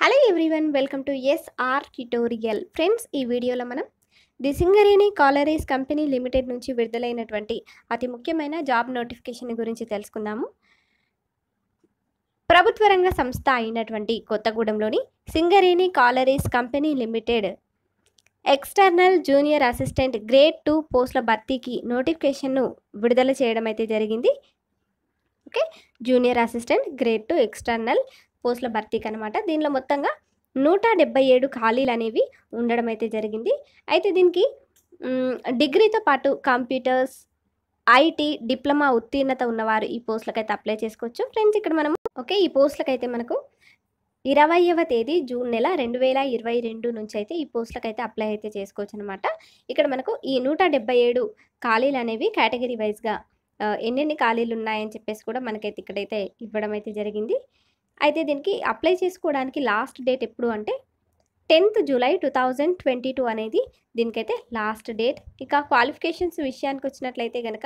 Hello everyone, welcome to SR tutorial. Friends, ఈ వీడియోలో మనం the Singareni collieries company limited నుంచి విడుదలైనటువంటి అతి ముఖ్యమైన జాబ్ నోటిఫికేషన్ గురించి తెలుసుకుందాము. ప్రభుత్వ రంగ సంస్థ అయినటువంటి కొత్తగూడెంలోని Singareni collieries company limited external junior assistant grade 2 పోస్టుల భర్తీకి నోటిఫికేషన్ను విడుదల చేయడం అయితే జరిగింది. Okay, junior assistant grade 2 external పోస్టుల భర్తీకి అనమాట. దీనిలో మొత్తంగా 177 ఖాళీలు అనేవి ఉండడం అయితే జరిగింది. అయితే దీనికి డిగ్రీతో పాటు కంప్యూటర్స్, ఐటీ, డిప్లొమా ఉత్తీర్ణత ఉన్నవారు ఈ పోస్టులకైతే అప్లై చేసుకోవచ్చు. ఫ్రెండ్స్, ఇక్కడ మనము ఈ పోస్టులకైతే మనకు 20వ తేదీ జూన్ నెల 2022 నుంచి అయితే ఈ పోస్టులకైతే అప్లై అయితే చేసుకోవచ్చు అనమాట. ఇక్కడ మనకు ఈ 177 ఖాళీలు అనేవి కేటగిరీ వైజ్గా ఎన్నెన్ని ఖాళీలు ఉన్నాయని చెప్పేసి కూడా మనకైతే ఇక్కడైతే ఇవ్వడం అయితే జరిగింది. అయితే దీనికి అప్లై చేసుకోవడానికి లాస్ట్ డేట్ ఎప్పుడు అంటే 10th జూలై 2022 అనేది దీనికైతే లాస్ట్ డేట్. ఇక క్వాలిఫికేషన్స్ విషయానికి వచ్చినట్లయితే కనుక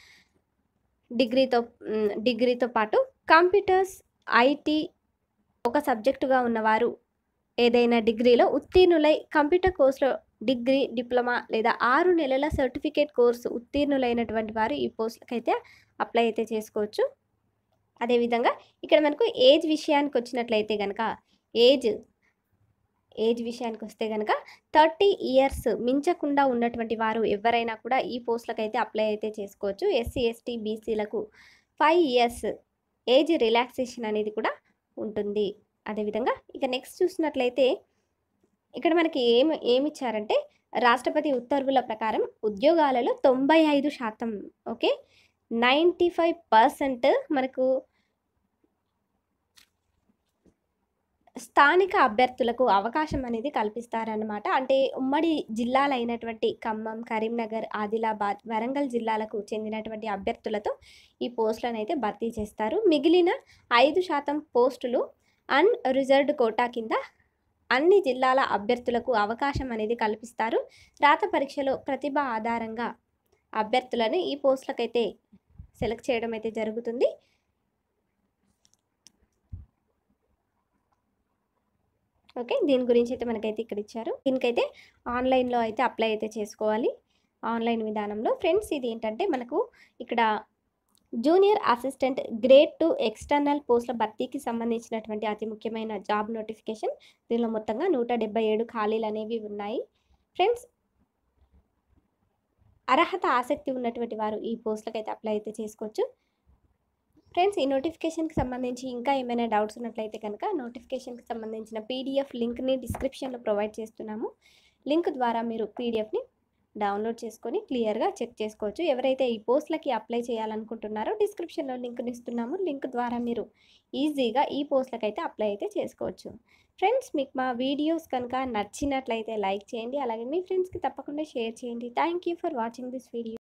డిగ్రీతో పాటు కంప్యూటర్స్, ఐటీ ఒక సబ్జెక్టుగా ఉన్నవారు ఏదైనా డిగ్రీలో ఉత్తీర్ణులై కంప్యూటర్ కోర్సులో డిగ్రీ, డిప్లొమా లేదా 6 నెలల సర్టిఫికేట్ కోర్సు ఉత్తీర్ణులైనటువంటి వారు ఈ పోస్టులకైతే అప్లై అయితే చేసుకోవచ్చు. అదేవిధంగా ఇక్కడ మనకు ఏజ్ విషయానికి వచ్చినట్లయితే కనుక ఏజ్ విషయానికి వస్తే కనుక 30 ఇయర్స్ మించకుండా ఉన్నటువంటి వారు ఎవరైనా కూడా ఈ పోస్టులకైతే అప్లై అయితే చేసుకోవచ్చు. ఎస్సీ, ఎస్టీ, బీసీలకు 5 ఇయర్స్ ఏజ్ రిలాక్సేషన్ అనేది కూడా ఉంటుంది. అదేవిధంగా ఇక నెక్స్ట్ చూసినట్లయితే ఇక్కడ మనకి ఏమిచ్చారంటే రాష్ట్రపతి ఉత్తర్వుల ప్రకారం ఉద్యోగాలలో 95%, ఓకే, 95% మనకు స్థానిక అభ్యర్థులకు అవకాశం అనేది కల్పిస్తారన్నమాట. అంటే ఉమ్మడి జిల్లాలైనటువంటి ఖమ్మం, కరీంనగర్, ఆదిలాబాద్, వరంగల్ జిల్లాలకు చెందినటువంటి అభ్యర్థులతో ఈ పోస్టులను అయితే భర్తీ చేస్తారు. మిగిలిన 5% పోస్టులు అన్రిజర్వ్డ్ కోటా కింద అన్ని జిల్లాల అభ్యర్థులకు అవకాశం అనేది కల్పిస్తారు. రాత పరీక్షలో ప్రతిభ ఆధారంగా అభ్యర్థులను ఈ పోస్టులకైతే సెలెక్ట్ చేయడం అయితే జరుగుతుంది. ఓకే, దీని గురించి అయితే మనకైతే ఇక్కడ ఇచ్చారు. దీనికైతే ఆన్లైన్లో అయితే అప్లై అయితే చేసుకోవాలి, ఆన్లైన్ విధానంలో. ఫ్రెండ్స్, ఇది ఏంటంటే మనకు ఇక్కడ జూనియర్ అసిస్టెంట్ గ్రేడ్ 2 ఎక్స్టర్నల్ పోస్టుల భర్తీకి సంబంధించినటువంటి అతి ముఖ్యమైన జాబ్ నోటిఫికేషన్. దీనిలో మొత్తంగా 177 ఖాళీలు అనేవి ఉన్నాయి. ఫ్రెండ్స్, అర్హత ఆసక్తి ఉన్నటువంటి వారు ఈ పోస్టులకైతే అప్లై అయితే చేసుకోవచ్చు. ఫ్రెండ్స్, ఈ నోటిఫికేషన్కి సంబంధించి ఇంకా ఏమైనా డౌట్స్ ఉన్నట్లయితే కనుక నోటిఫికేషన్కి సంబంధించిన పీడిఎఫ్ లింక్ని డిస్క్రిప్షన్లో ప్రొవైడ్ చేస్తున్నాము. లింక్ ద్వారా మీరు పీడిఎఫ్ని డౌన్లోడ్ చేసుకొని క్లియర్గా చెక్ చేసుకోవచ్చు. ఎవరైతే ఈ పోస్టులకి అప్లై చేయాలనుకుంటున్నారో డిస్క్రిప్షన్లో లింక్ని ఇస్తున్నాము. లింక్ ద్వారా మీరు ఈజీగా ఈ పోస్టులకి అయితే అప్లై అయితే చేసుకోవచ్చు. ఫ్రెండ్స్, మీకు మా వీడియోస్ కనుక నచ్చినట్లయితే లైక్ చేయండి, అలాగే మీ ఫ్రెండ్స్కి తప్పకుండా షేర్ చేయండి. Thank you for watching this video.